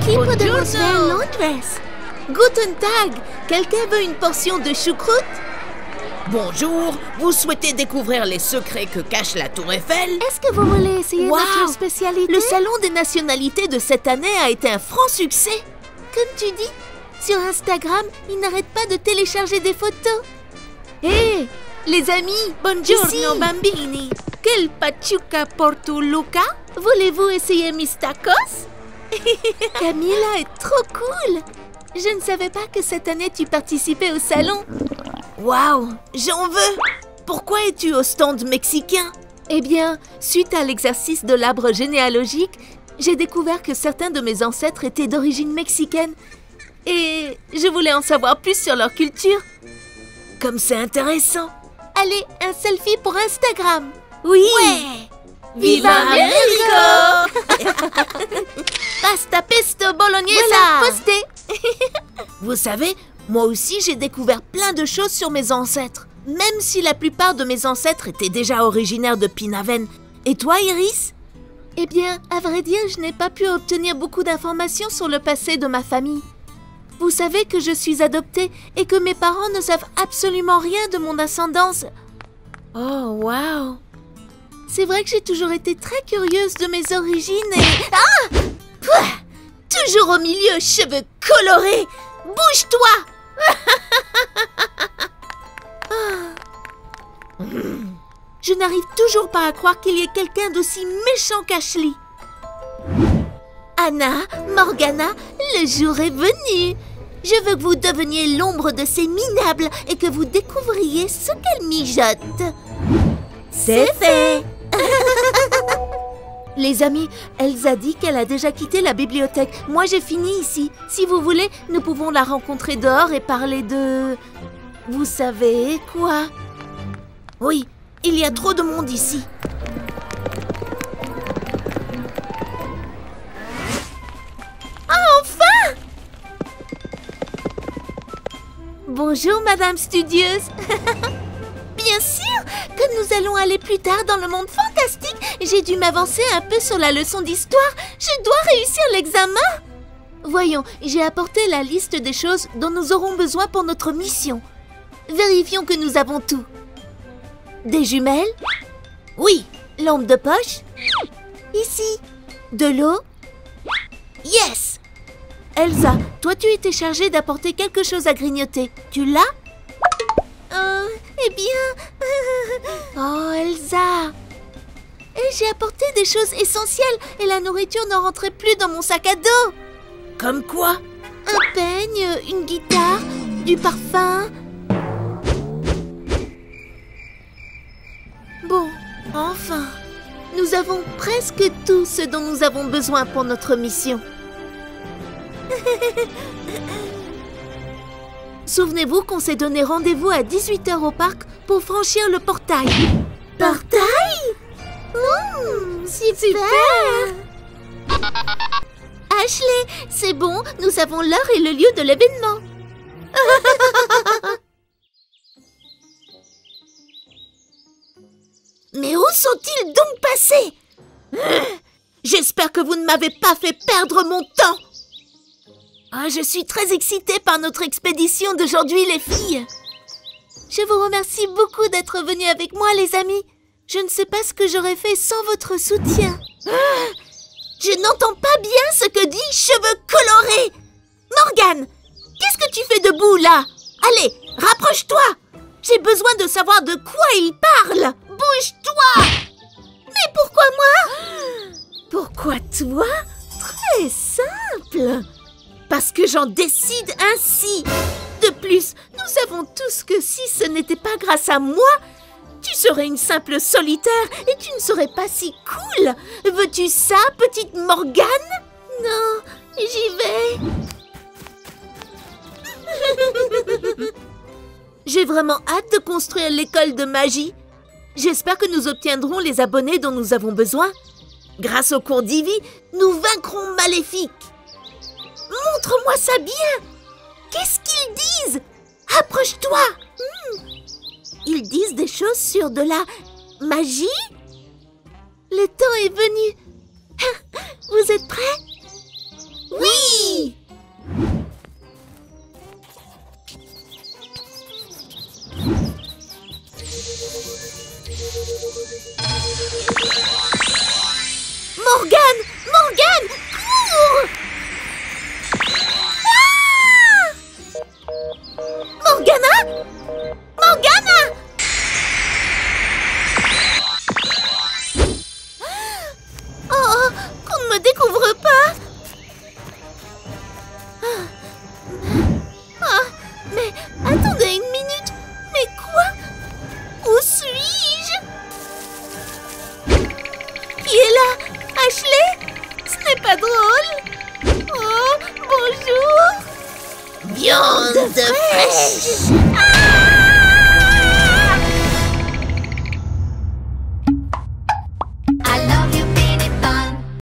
Aquí podemos ver Buongiorno. Londres. Guten Tag. Quelqu'un veut une portion de choucroute? Bonjour, vous souhaitez découvrir les secrets que cache la Tour Eiffel? Est-ce que vous voulez essayer Wow. notre spécialité? Le salon des nationalités de cette année a été un franc succès. Comme tu dis, sur Instagram, ils n'arrêtent pas de télécharger des photos. Hé, les amis, Buongiorno, ici. bambini. Quel pachuca porto Luca? Voulez-vous essayer mis tacos? Camilla est trop cool. Je ne savais pas que cette année tu participais au salon. Waouh, j'en veux! Pourquoi es-tu au stand mexicain? Eh bien, suite à l'exercice de l'arbre généalogique, j'ai découvert que certains de mes ancêtres étaient d'origine mexicaine. Et je voulais en savoir plus sur leur culture. Comme c'est intéressant! Allez, un selfie pour Instagram. Oui! Ouais. Viva Mexico! Pasta pesto bolognaise. Voilà. Posté. Vous savez, moi aussi j'ai découvert plein de choses sur mes ancêtres. Même si la plupart de mes ancêtres étaient déjà originaires de Pinaven. Et toi, Iris? Eh bien, à vrai dire, je n'ai pas pu obtenir beaucoup d'informations sur le passé de ma famille. Vous savez que je suis adoptée et que mes parents ne savent absolument rien de mon ascendance. Oh, waouh! C'est vrai que j'ai toujours été très curieuse de mes origines et... Ah! Pouah! Toujours au milieu, cheveux colorés! Bouge-toi! Je n'arrive toujours pas à croire qu'il y ait quelqu'un d'aussi méchant qu'Ashley. Anna, Morgana, le jour est venu. Je veux que vous deveniez l'ombre de ces minables et que vous découvriez ce qu'elles mijotent. C'est fait! Les amis, Elsa dit qu'elle a déjà quitté la bibliothèque. Moi, j'ai fini ici. Si vous voulez, nous pouvons la rencontrer dehors et parler de... Vous savez quoi? Oui, il y a trop de monde ici. Enfin! Bonjour, Madame Studieuse. Bien sûr, comme nous allons aller plus tard dans le monde fantastique, j'ai dû m'avancer un peu sur la leçon d'histoire. Je dois réussir l'examen. Voyons, j'ai apporté la liste des choses dont nous aurons besoin pour notre mission. Vérifions que nous avons tout. Des jumelles? Oui, Lampe de poche? Ici. De l'eau? yes! Elsa, toi tu étais chargée d'apporter quelque chose à grignoter. Tu l'as? Eh bien... Oh, Elsa! Et j'ai apporté des choses essentielles et la nourriture ne rentrait plus dans mon sac à dos. Comme quoi? Un peigne, une guitare, du parfum... Bon, enfin, nous avons presque tout ce dont nous avons besoin pour notre mission. Souvenez-vous qu'on s'est donné rendez-vous à 18h au parc pour franchir le portail. Portail? Super! Ashley, c'est bon, nous savons l'heure et le lieu de l'événement. Mais où sont-ils donc passés? J'espère que vous ne m'avez pas fait perdre mon temps. Ah, je suis très excitée par notre expédition d'aujourd'hui, les filles. Je vous remercie beaucoup d'être venus avec moi, les amis. Je ne sais pas ce que j'aurais fait sans votre soutien. Je n'entends pas bien ce que dit cheveux colorés. Morgane, qu'est-ce que tu fais debout là? Allez, rapproche-toi. J'ai besoin de savoir de quoi il parle. Bouge-toi. Mais pourquoi moi? Pourquoi toi? Très simple. Parce que j'en décide ainsi. De plus, nous savons tous que si ce n'était pas grâce à moi, tu serais une simple solitaire et tu ne serais pas si cool. Veux-tu ça, petite Morgane? Non, j'y vais. J'ai vraiment hâte de construire l'école de magie. J'espère que nous obtiendrons les abonnés dont nous avons besoin. Grâce au cours d'Ivy, nous vaincrons Maléfique. Montre-moi ça bien. Qu'est-ce qu'ils disent? Approche-toi. Ils disent des choses sur de la magie? Le temps est venu. Vous êtes prêts? Oui! Morgane! Morgane! Cours! Ah! Morgana! Morgana! Oh, qu'on ne me découvre pas! Ah, mais attendez une minute! Mais quoi? Où suis-je? Qui est là? Ashley? Ce n'est pas drôle! Oh, bonjour! Viande fraîche!